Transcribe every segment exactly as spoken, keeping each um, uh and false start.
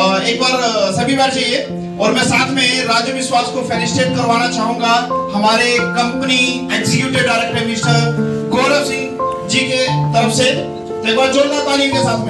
एक बार सभी बार चाहिए। और मैं साथ में राजू विश्वास को फेलिसिटेट करवाना चाहूंगा हमारे company executive director mister Gaurav Singh ji के तरफ से। तो एक बार जोरदार ताली के साथ में।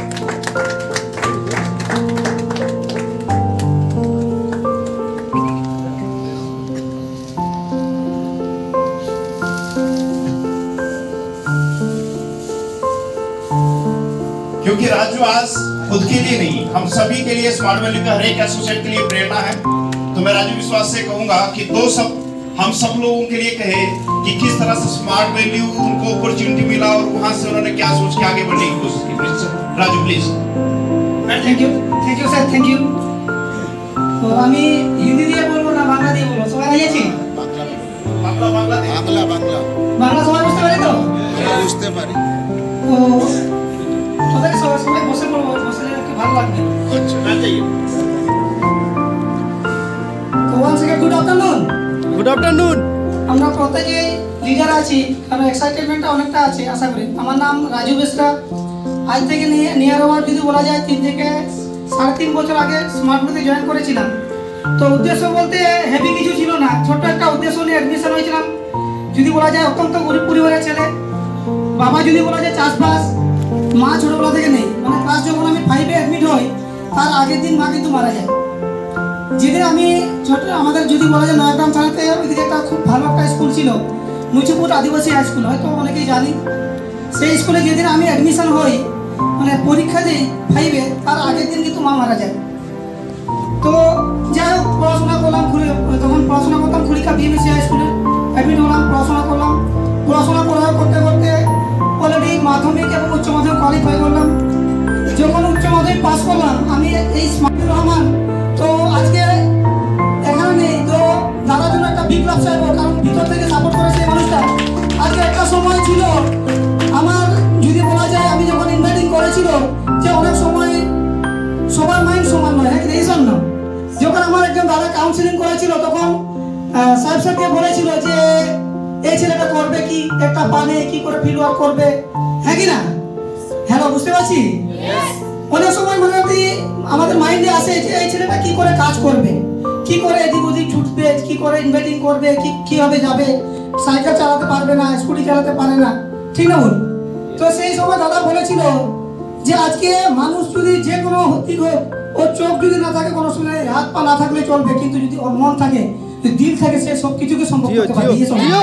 क्योंकि राजू आज खुद के लिए नहीं, हम सभी के लिए स्मार्ट वैल्यू का हर एक एसोसिएट के लिए प्रेरणा है। तो मैं राजू विश्वास से कहूंगा कि दो सब हम सब लोगों के लिए कहे कि किस तरह से स्मार्ट वैल्यू उनको अपॉर्चुनिटी मिला और वहां से उन्होंने क्या सोच के आगे बढ़ने की कोशिश की। Raju please. Thank you thank you sir thank you. তো আমি হিন্দি দিয়ে বলবো না বাংলা দিয়ে বলবো? সবাই রাজি আছি? বাংলা বাংলা বাংলা বাংলা বাংলা সবাই বুঝতে পারে তো? বুঝতে পারি। তো সবাই সবাই বসে পড়বো, বসলে একটু ভালো লাগবে। আচ্ছা না चाहिए। তো once again good afternoon. Good afternoon. আমরা প্রত্যেকে লিডার আছি, কারণ এক্সাইটমেন্টটা অনেকটা আছে আশা করি। আমার নাম রাজু বেসরা। আজ থেকে নিয়ার ওয়ার্ড যদি বলা যায় তিন থেকে সাড়ে তিন বছর আগে স্মার্ট ভ্যালিতে জয়েন করেছিলাম। তো উদ্দেশ্য বলতে হেভি কিছু ছিল না, ছোট্ট একটা উদ্দেশ্য নিয়ে অ্যাডমিশন হয়েছিলাম। যদি বলা যায় অত্যন্ত গরিব পরিবারের ছেলে, বাবা যদি বলা যায় চাষবাস, মা ছোটবেলা থেকে নেই। মানে ক্লাস যখন আমি ফাইভে অ্যাডমিট হই তার আগের দিন মা কিন্তু মারা যায়। যেদিন আমি ছোট আমাদের যদি বলা যায় নয়াগ্রাম থানাতে ওইদিকে একটা খুব ভালো একটা স্কুল ছিল, মুচিপুর আদিবাসী হাই স্কুল, হয়তো অনেকেই জানি। সেই স্কুলে যেদিন আমি অ্যাডমিশন হই মানে পরীক্ষা দিই ফাইভে, তার আগের দিন কিন্তু মা মারা যায়। তো যাই হোক পড়াশোনা করলাম, তখন পড়াশোনা করতাম খুলিকা বিএমএসি হাই স্কুলে অ্যাডমিট হলাম, পড়াশোনা করলাম। পড়াশোনা করা করতে করতে অলরেডি মাধ্যমিক এবং উচ্চ মাধ্যমিক কোয়ালিফাই করলাম। যখন উচ্চ মাধ্যমিক পাস করলাম আমি এই স্মার্টুর রহমান তো আজকে এখানে নেই, তো দাদার জন্য একটা বিগ লাভ চাইবো, কারণ ভিতর থেকে সাপোর্ট করেছে এই মানুষটা। আজকে একটা সময় ছিল আমার যদি বলা যায় আমি যখন ইনভাইটিং করেছিল যে অনেক সময় সবার মাইন্ড সমান নয়, হ্যাঁ এই জন্য যখন আমার একজন দাদা কাউন্সিলিং করেছিল তখন সাহেব স্যারকে বলেছিল যে এই ছেলেটা করবে কি, একটা পানে কি করে ফিল ওয়ার্ক করবে, হ্যাঁ কি না? হ্যালো বুঝতে পারছি। অনেক সময় মনে হয় আমাদের মাইন্ডে আসে যে এই ছেলেটা কি করে কাজ করবে, কি করে এদিক ওদিক ছুটবে, কি করে ইনভাইটিং করবে, কি কিভাবে যাবে, সাইকেল চালাতে পারবে না, স্কুটি চালাতে পারে না, ঠিক না বল? তো সেই সময় দাদা বলেছিল যে আজকে মানুষ যদি যে কোনো দিক হোক, ওর চোখ যদি না থাকে কোনো সময়, হাত পা না থাকলে চলবে, কিন্তু যদি ওর মন থাকে, দিল থাকে, সে সব কিছুকে সম্ভব করতে পারে।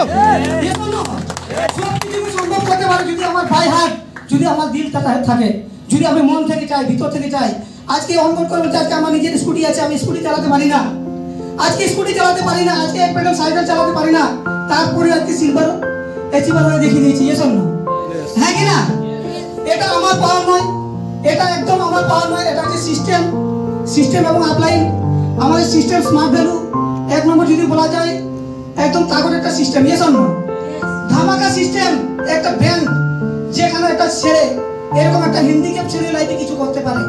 সব কিছুকে সম্ভব করতে পারে যদি আমার বাই হার্ট, যদি আমার দিল থাকে, যদি আমি মন থেকে চাই, ভিতর থেকে চাই। আজকে অনবোর্ড করে বলছে আজকে আমার নিজের স্কুটি আছে, আমি স্কুটি চালাতে পারি না, আজকে স্কুটি চালাতে পারি না, আজকে এক প্যাডেল সাইকেল চালাতে পারি না, তারপরে আজকে সিলভার অ্যাচিভার হয়ে দেখিয়ে দিয়েছি, এ শোন না, হ্যাঁ কি না? এটা আমার পাওয়ার নয়, এটা একদম আমার পাওয়ার নয়, এটা হচ্ছে সিস্টেম, সিস্টেম এবং আপলাইন। আমাদের সিস্টেম স্মার্ট ভ্যালু এক নম্বর যদি বলা যায় একদম তাগড় একটা সিস্টেম, এ শোন না, ধামাকা সিস্টেম, একটা ব্র্যান্ড যেখানে একটা ছেলে এরকম একটা হ্যান্ডিক্যাপ ছেলে লাইফে কিছু করতে পারে,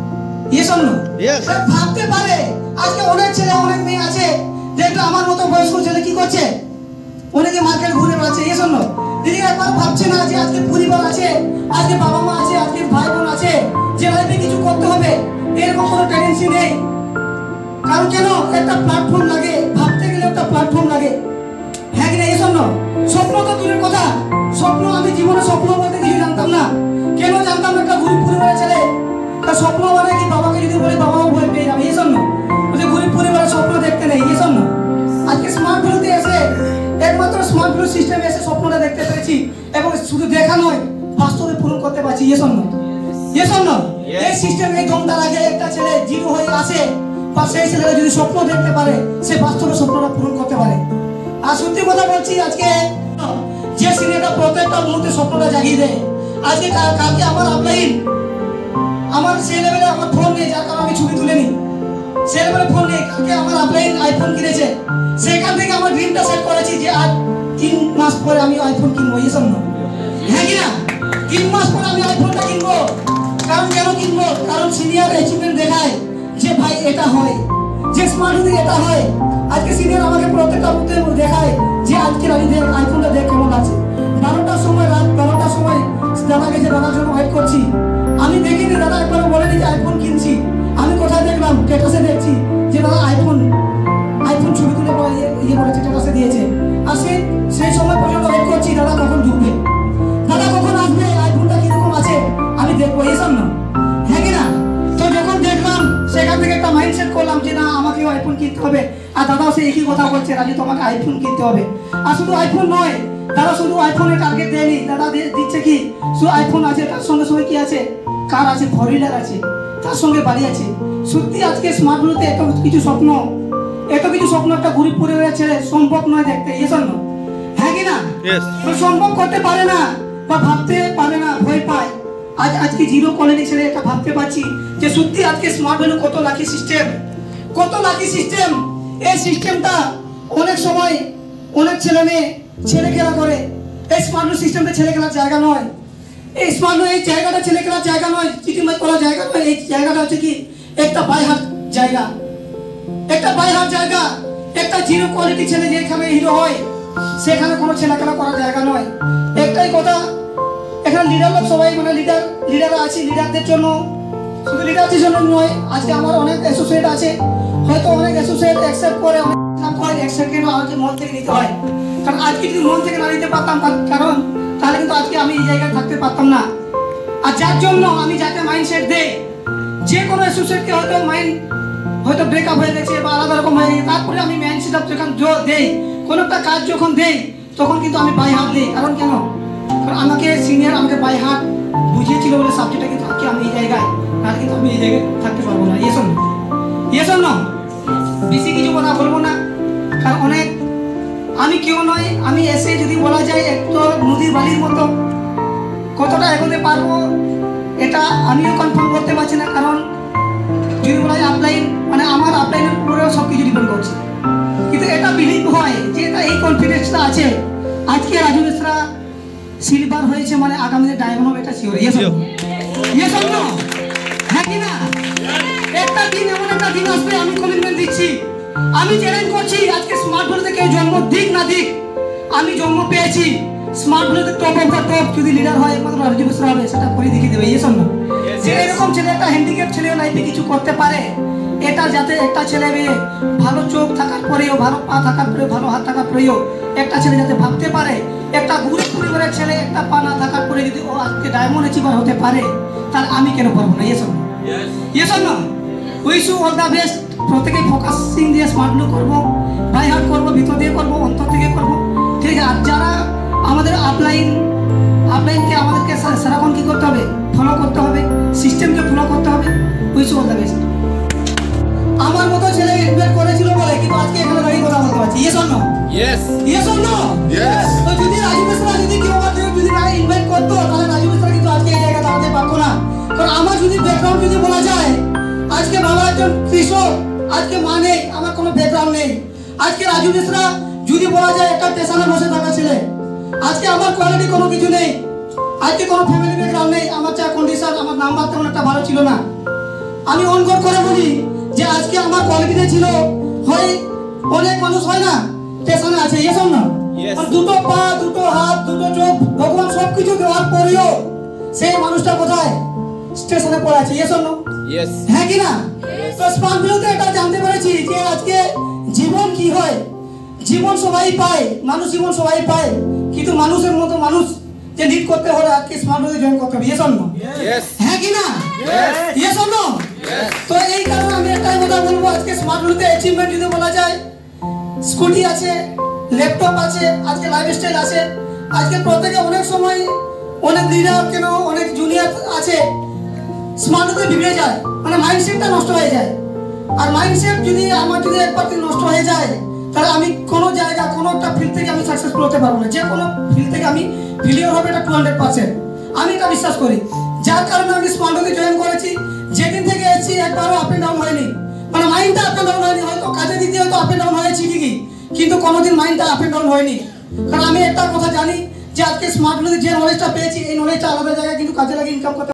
এ শোন না, ভাবতে পারে। আজকে অনেক ছেলে অনেক মেয়ে আছে যেটা আমার মতো বয়স্ক ছেলে কি করছে, অনেকে মার্কেট ঘুরে বেড়াচ্ছে, এ শোন না, দিদি একবার ভাবছে না যে আজকে পরিবার আছে, আজকে বাবা মা আছে, আজকে ভাই বোন আছে, যে লাইফে কিছু করতে হবে, এরকম কোনো টেন্ডেন্সি নেই। কারণ কেন একটা প্ল্যাটফর্ম লাগে, ভাবতে গেলে একটা প্ল্যাটফর্ম লাগে, হ্যাঁ কি না? এই জন্য স্বপ্ন তো দূরের কথা, স্বপ্ন আমি জীবনে স্বপ্ন বলতে কিছু জানতাম না। কেন জানতাম? একটা গরিব পরিবারের ছেলে, তার স্বপ্ন মানে কি বাবাকে যদি বলে বাবাও ভয় পেয়ে যাবে, এই জন্য যে গরিব পরিবারের স্বপ্ন দেখতে নেই, এই জন্য আজকে স্মার্ট ভ্যালুতে এসে একমাত্র স্মার্ট ভ্যালু সিস্টেমে এসে স্বপ্নটা দেখতে পেরেছি এবং শুধু দেখা নয় বাস্তবে পূরণ করতে পারছি, এই জন্য এই জন্য এই সিস্টেম এই দমদার আগে একটা ছেলে জিরো হয়ে আসে বা সেই ছেলেরা যদি স্বপ্ন দেখতে পারে সে বাস্তবে স্বপ্নটা পূরণ করতে পারে। আর সত্যি কথা বলছি আজকে যে সিনেমাটা প্রত্যেকটা মুহূর্তে স্বপ্নটা জাগিয়ে দেয়। আজকে কালকে আমার আপলাইন আমার সেই লেভেলে আমার ফোন নেই, যার কারণে আমি ছবি তুলে নিই, সেই লেভেলে ফোন নেই। কালকে আমার আপলাইন আইফোন কিনেছে, সেখান থেকে আমার ড্রিমটা সেট করেছি যে আজ তিন মাস পরে আমি আইফোন কিনবো, এই জন্য, হ্যাঁ কি না? তিন মাস পরে আমি আইফোনটা কিনবো। কারণ কেন কিনবো? কারণ সিনিয়র অ্যাচিভমেন্ট দেখায় যে ভাই এটা হয়, যে স্মার্ট হতে এটা হয়। আজকে সিনিয়র আমাকে প্রত্যেকটা মুহূর্তে দেখায় যে আজকের আমি দেখ আইফোনটা দেখ কেমন আছে। বারোটার সময় রাত বারোটার সময় দাদা গেছে, দাদার জন্য ওয়েট করছি, আমি দেখিনি, দাদা একবার বলেনি যে আইফোন কিনছি, আমি কোথায় মাইন্ডসেট করলাম যে না আমাকেও আইফোন কিনতে হবে। আর দাদাও সে একই কথা বলছে, রাজু তোমাকে আইফোন কিনতে হবে। আর শুধু আইফোন নয়, দাদা শুধু আইফোনে টার্গেট দেয়নি, দাদা দিয়ে- দিচ্ছে কি শুধু আইফোন আছে, তার সঙ্গে সঙ্গে কি আছে, কার আছে, ফোর হুইলার আছে, তার সঙ্গে বাড়ি আছে। সত্যি আজকে স্মার্টফোনেতে এত কিছু স্বপ্ন, এত কিছু স্বপ্ন একটা গরিব পরিবারের ছেলে সম্ভব নয় দেখতে, এই জন্য হ্যাঁ কি না? তো সম্ভব করতে পারে না বা ভাবতে পারে না, ভয় পায়। আজ আজকে জিরো কোয়ালিটি ছেলে এটা ভাবতে পারছি যে সত্যি আজকে স্মার্ট ভ্যালু কত লাকি সিস্টেম, কত লাকি সিস্টেম। এই সিস্টেমটা অনেক সময় অনেক ছেলে মেয়ে ছেলে খেলা করে। এই স্মার্ট ভ্যালু সিস্টেমটা ছেলে খেলার জায়গা নয়। এই স্মার্ট ভ্যালু এই জায়গাটা ছেলে খেলার জায়গা নয়, চিটিমাই করার জায়গা নয়। এই জায়গাটা হচ্ছে কি একটা বাইহাট জায়গা, একটা বাইহাট জায়গা। একটা জিরো কোয়ালিটি ছেলে যেখানে হিরো হয় সেখানে কোনো ছেলে খেলা করার জায়গা নয়। একটাই কথা, এখানে লিডার লোক সবাই মানে লিডার লিডাররা আছে, লিডারদের জন্য শুধু লিডারদের জন্য নয়। আজকে আমার অনেক অ্যাসোসিয়েট আছে, হয়তো অনেক অ্যাসোসিয়েট অ্যাকসেপ্ট করে, অনেক না করে, অ্যাকসেপ্ট কেন আমাকে মন থেকে নিতে হয়। কারণ আজকে যদি মন থেকে না নিতে পারতাম তার কারণ তাহলে কিন্তু আজকে আমি এই জায়গায় থাকতে পারতাম না। আর যার জন্য আমি যাকে মাইন্ডসেট দেই, যে কোনো অ্যাসোসিয়েটকে হয়তো মাইন্ড হয়তো ব্রেকআপ হয়ে গেছে বা আলাদা রকম হয়ে গেছে, তারপরে আমি মাইন্ডসেট আপ যখন দেই, কোনো একটা কাজ যখন দেই তখন কিন্তু আমি বাই হাত দিই। কারণ কেন? কারণ আমাকে সিনিয়র আমাকে বাই হাত বুঝিয়েছিল বলে সাবজেক্টটা কিন্তু আজকে আমি এই জায়গায়, তাহলে কিন্তু আমি এই জায়গায় থাকতে পারবো না। ইয়ে শোন ইয়ে শোন না, বেশি কিছু কথা বলবো না, কারণ অনেক আমি কেউ নয়। আমি এসে যদি বলা যায় একটু নদীর বালির মতো, কতটা এগোতে পারবো এটা আমিও কনফার্ম করতে পারছি না। কারণ যদি বলা যায় আপলাইন, মানে আমার আপলাইনের উপরেও সব কিছু ডিপেন্ড করছে। কিন্তু এটা বিলিভ হয় যে এটা এই কনফিডেন্সটা আছে। আজকে রাজু মিশ্রা সিলভার হয়েছে মানে আগামীতে ডায়মন্ড হবে, এটা শিওর। ইয়ে শোনো ইয়ে শোনো হ্যাঁ কি না? একটা দিন এমন একটা দিন আসবে, আমি কমিটমেন্ট দিচ্ছি, আমি চ্যালেঞ্জ করছি। আজকে স্মার্টফোনে কেউ জন্ম দিক না দিক, আমি জন্ম পেয়েছি স্মার্টফোনে টপ অফ দ্য টপ। যদি লিডার হয় একমাত্র রাজু মিশ্রা হবে, সেটা করে দেখিয়ে দেবে। ইয়ে শোনো যে এরকম ছেলে একটা হ্যান্ডিক্যাপ ছেলে লাইফে কিছু করতে পারে, এটা যাতে একটা ছেলে মেয়ে ভালো চোখ থাকার পরেও, ভালো পা থাকার পরেও, ভালো হাত থাকার পরেও একটা ছেলে যাতে ভাবতে পারে, একটা গরিব পরিবারের ছেলে একটা পা না থাকার পরে যদি ও আজকে ডায়মন্ড অ্যাচিভার হতে পারে, তাহলে আমি কেন পারবো না? ইয়েস ইয়েস না, wish you all the best. প্রত্যেকে ফোকাসিং দিয়ে স্মার্ট লুক করবো, বাই হার্ট করবো, ভিতর দিয়ে করবো, অন্তর থেকে করবো, ঠিক আছে? আর যারা আমাদের আপলাইন আপলাইনকে আমাদেরকে সারাক্ষণ কি করতে হবে, ফলো করতে হবে, সিস্টেমকে ফলো করতে হবে। Wish you all the best. আমার মতো ছেলে ইনভাইট করেছিল বলে কিন্তু আজকে এখানে দাঁড়িয়ে কথা বলতে পারছি। Yes or no? Yes yes or no? Yes তো যদি রাজু মিশ্রা যদি কেউ আমার যদি না ইনভাইট করতো, তাহলে রাজু মিশ্রা কিন্তু আজকে এই জায়গায় দাঁড়াতে পারতো না। কারণ আমার যদি ব্যাকগ্রাউন্ড যদি বলা যায়, আজকে বাবা একজন কৃষক, আজকে মা নেই, আমার কোনো ব্যাকগ্রাউন্ড নেই। আজকে রাজু মিশ্রা যদি বলা যায় একটা স্টেশনে বসে থাকা ছেলে, আজকে আমার কোয়ালিটি কোনো কিছু নেই, আজকে কোনো ফ্যামিলি ব্যাকগ্রাউন্ড নেই, আমার যা কন্ডিশন, আমার নাম্বার তেমন একটা ভালো ছিল না। আমি অনগর করে বলি যে আজকে আমার কোয়ালিটিতে ছিল, হয় অনেক মানুষ হয় না স্টেশনে আছে, ইয়েস অর নো? আর দুটো পা, দুটো হাত, দুটো চোখ, ভগবান সব কিছু দেওয়ার পরেও সেই মানুষটা কোথায়? স্টেশনে পড়ে আছে। Yes or no? ইয়েস হ্যাঁ কি না? তো স্মার্ট ভিউতে এটা জানতে পেরেছি যে আজকে জীবন কি হয়। জীবন সবাই পায়, মানুষ জীবন সবাই পায়, কিন্তু মানুষের মতো মানুষ যে লিড করতে হলে আজকে স্মার্ট ভিউতে জয়েন করতে হবে। Yes or no? ইয়েস হ্যাঁ কি না? Yes or no? তো এই কারণে আমি একটাই কথা বলবো, আজকে স্মার্ট ভিউতে অ্যাচিভমেন্ট যদি বলা যায়, স্কুটি আছে, ল্যাপটপ আছে, আজকে লাইফস্টাইল আছে। আজকে প্রত্যেকে অনেক সময় অনেক লিডার কেন অনেক জুনিয়র আছে, স্মার্ট ভিউতে বিগড়ে যায়, মানে মাইন্ডসেটটা নষ্ট হয়ে যায়। আর মাইন্ডসেট যদি আমার যদি একবার নষ্ট হয়ে যায়, তাহলে আমি কোনো জায়গা কোনো একটা ফিল্ড থেকে আমি সাকসেসফুল হতে পারবো না। যে কোনো ফিল্ড থেকে আমি ফেলিওর হবে, এটা টু হান্ড্রেড পার্সেন্ট আমি এটা বিশ্বাস করি। যার কারণে আমি স্মার্ট ভিউতে জয়েন করেছি। যেদিন থেকে এসেছি একবারও আপ এন্ড ডাউন হয়নি, মানে মাইন্ডটা আপ এন্ড ডাউন হয়নি। হয়তো কাজের দিক দিয়ে হয়তো আপ এন্ড ডাউন হয়েছি ঠিকই, কিন্তু কোনোদিন মাইন্ডটা আপ এন্ড ডাউন হয়নি। কারণ আমি একটা কথা জানি যে আজকে স্মার্ট ভিউতে যে নলেজটা পেয়েছি, এই নলেজটা আলাদা জায়গায় কিন্তু কাজে লাগে ইনকাম করতে